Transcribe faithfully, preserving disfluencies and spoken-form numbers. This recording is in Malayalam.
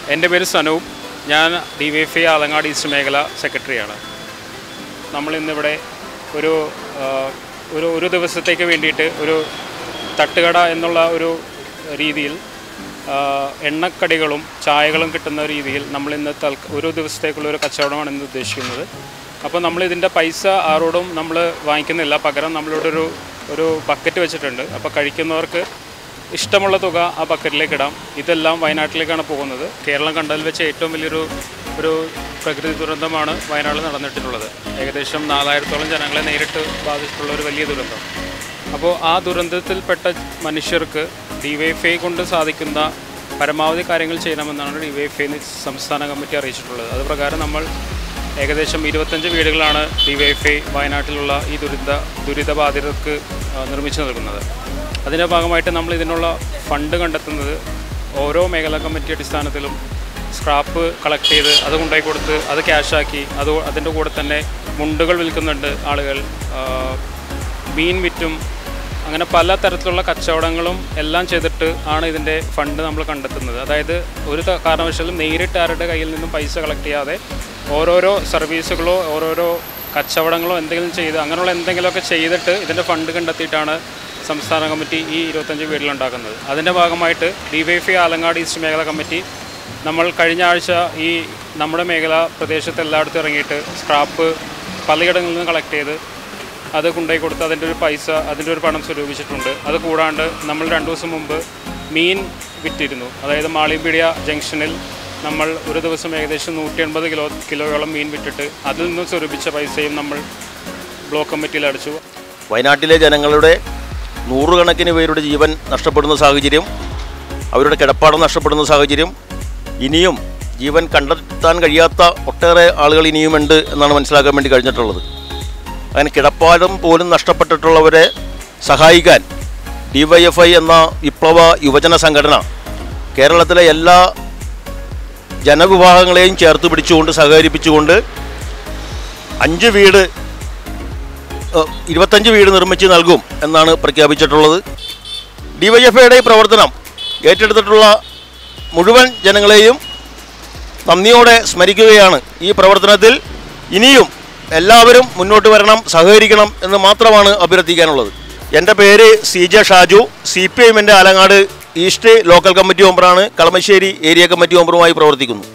എൻ്റെ പേര് സനൂപ്. ഞാൻ D Y F I Alangad east മേഖല സെക്രട്ടറിയാണ്. നമ്മളിന്നിവിടെ ഒരു ഒരു ഒരു ദിവസത്തേക്ക് വേണ്ടിയിട്ട് ഒരു തട്ടുകട എന്നുള്ള ഒരു രീതിയിൽ എണ്ണക്കടികളും ചായകളും കിട്ടുന്ന രീതിയിൽ നമ്മളിന്ന് തൽ ഒരു ദിവസത്തേക്കുള്ള ഒരു കച്ചവടമാണ് ഇന്ന് ഉദ്ദേശിക്കുന്നത്. അപ്പോൾ നമ്മളിതിൻ്റെ പൈസ ആരോടും നമ്മൾ വാങ്ങിക്കുന്നില്ല. പകരം നമ്മളിവിടെ ഒരു ഒരു ബക്കറ്റ് വെച്ചിട്ടുണ്ട്. അപ്പോൾ കഴിക്കുന്നവർക്ക് ഇഷ്ടമുള്ള തുക ആ ബക്കറ്റിലേക്ക് ഇടാം. ഇതെല്ലാം വയനാട്ടിലേക്കാണ് പോകുന്നത്. കേരളം കണ്ടതിൽ വെച്ച് ഏറ്റവും വലിയൊരു ഒരു പ്രകൃതി ദുരന്തമാണ് വയനാട്ടിൽ നടന്നിട്ടുള്ളത്. ഏകദേശം നാലായിരത്തോളം ജനങ്ങളെ നേരിട്ട് ബാധിച്ചിട്ടുള്ള ഒരു വലിയ ദുരന്തം. അപ്പോൾ ആ ദുരന്തത്തിൽപ്പെട്ട മനുഷ്യർക്ക് ഡി വൈ എഫ് ഐ കൊണ്ട് സാധിക്കുന്ന പരമാവധി കാര്യങ്ങൾ ചെയ്യണമെന്നാണ് ഡി വൈ എഫ് ഐ സംസ്ഥാന കമ്മിറ്റി അറിയിച്ചിട്ടുള്ളത്. അത് പ്രകാരം നമ്മൾ ഏകദേശം ഇരുപത്തഞ്ച് വീടുകളാണ് ഡി വൈ എഫ് ഐ വയനാട്ടിലുള്ള ഈ ദുരിത ദുരിതബാധിതർക്ക് നിർമ്മിച്ചു നൽകുന്നത്. അതിൻ്റെ ഭാഗമായിട്ട് നമ്മൾ ഇതിനുള്ള ഫണ്ട് കണ്ടെത്തുന്നത് ഓരോ മേഖലാ കമ്മിറ്റി അടിസ്ഥാനത്തിലും സ്ക്രാപ്പ് കളക്ട് ചെയ്ത് അത് കൊണ്ടുപോയി കൊടുത്ത് അത് ക്യാഷാക്കി അത് അതിൻ്റെ കൂടെ തന്നെ മുണ്ടുകൾ വിൽക്കുന്നുണ്ട് ആളുകൾ, മീൻ വിറ്റും, അങ്ങനെ പല തരത്തിലുള്ള കച്ചവടങ്ങളും എല്ലാം ചെയ്തിട്ട് ആണ് ഇതിൻ്റെ ഫണ്ട് നമ്മൾ കണ്ടെത്തുന്നത്. അതായത് ഒരു കാരണവശാലും നേരിട്ട് ആരുടെ കയ്യിൽ നിന്നും പൈസ കളക്ട് ചെയ്യാതെ ഓരോരോ സർവീസുകളോ ഓരോരോ കച്ചവടങ്ങളോ എന്തെങ്കിലും ചെയ്ത് അങ്ങനെയുള്ള എന്തെങ്കിലുമൊക്കെ ചെയ്തിട്ട് ഇതിൻ്റെ ഫണ്ട് കണ്ടെത്തിയിട്ടാണ് സംസ്ഥാന കമ്മിറ്റി ഈ ഇരുപത്തഞ്ച് വീട്ടിലുണ്ടാക്കുന്നത്. അതിൻ്റെ ഭാഗമായിട്ട് D Y F I Alangad east മേഖല കമ്മിറ്റി നമ്മൾ കഴിഞ്ഞ ആഴ്ച ഈ നമ്മുടെ മേഖല പ്രദേശത്ത് എല്ലായിടത്തും ഇറങ്ങിയിട്ട് സ്ക്രാപ്പ് പലയിടങ്ങളിൽ നിന്ന് കളക്ട് ചെയ്ത് അത് കൊണ്ടുപോയി കൊടുത്ത് അതിൻ്റെ ഒരു പൈസ അതിൻ്റെ ഒരു പണം സ്വരൂപിച്ചിട്ടുണ്ട്. അത് കൂടാണ്ട് നമ്മൾ രണ്ട് ദിവസം മുമ്പ് മീൻ വിറ്റിരുന്നു. അതായത് മാളിമ്പീടിയ ജംഗ്ഷനിൽ നമ്മൾ ഒരു ദിവസം ഏകദേശം നൂറ്റി എൺപത് കിലോ കിലോയോളം മീൻ വിറ്റിട്ട് അതിൽ നിന്ന് സ്വരൂപിച്ച പൈസയും നമ്മൾ ബ്ലോക്ക് കമ്മിറ്റിയിൽ അടച്ചു. വയനാട്ടിലെ ജനങ്ങളുടെ നൂറുകണക്കിന് പേരുടെ ജീവൻ നഷ്ടപ്പെടുന്ന സാഹചര്യം, അവരുടെ കിടപ്പാടം നഷ്ടപ്പെടുന്ന സാഹചര്യം, ഇനിയും ജീവൻ കണ്ടെത്താൻ കഴിയാത്ത ഒട്ടേറെ ആളുകൾ ഇനിയുമുണ്ട് എന്നാണ് മനസ്സിലാക്കാൻ വേണ്ടി കഴിഞ്ഞിട്ടുള്ളത്. അങ്ങനെ കിടപ്പാടം പോലും നഷ്ടപ്പെട്ടിട്ടുള്ളവരെ സഹായിക്കാൻ ഡി വൈ എഫ് ഐ എന്ന വിപ്ലവ യുവജന സംഘടന കേരളത്തിലെ എല്ലാ ജനവിഭാഗങ്ങളെയും ചേർത്ത് പിടിച്ചുകൊണ്ട് സഹകരിപ്പിച്ചുകൊണ്ട് അഞ്ച് വീട് ഇരുപത്തഞ്ച് വീട് നിർമ്മിച്ച് നൽകും എന്നാണ് പ്രഖ്യാപിച്ചിട്ടുള്ളത്. ഡി വൈ എഫ് ഐയുടെ ഈ പ്രവർത്തനം ഏറ്റെടുത്തിട്ടുള്ള മുഴുവൻ ജനങ്ങളെയും നന്ദിയോടെ സ്മരിക്കുകയാണ്. ഈ പ്രവർത്തനത്തിൽ ഇനിയും എല്ലാവരും മുന്നോട്ട് വരണം, സഹകരിക്കണം എന്ന് മാത്രമാണ് അഭ്യർത്ഥിക്കാനുള്ളത്. എൻ്റെ പേര് C J Shaju, C P I എമ്മിൻ്റെ ആലങ്ങാട് ഈസ്റ്റ് ലോക്കൽ കമ്മിറ്റി മെമ്പറാണ്. കളമശ്ശേരി ഏരിയ കമ്മിറ്റി മെമ്പറുമായി പ്രവർത്തിക്കുന്നു.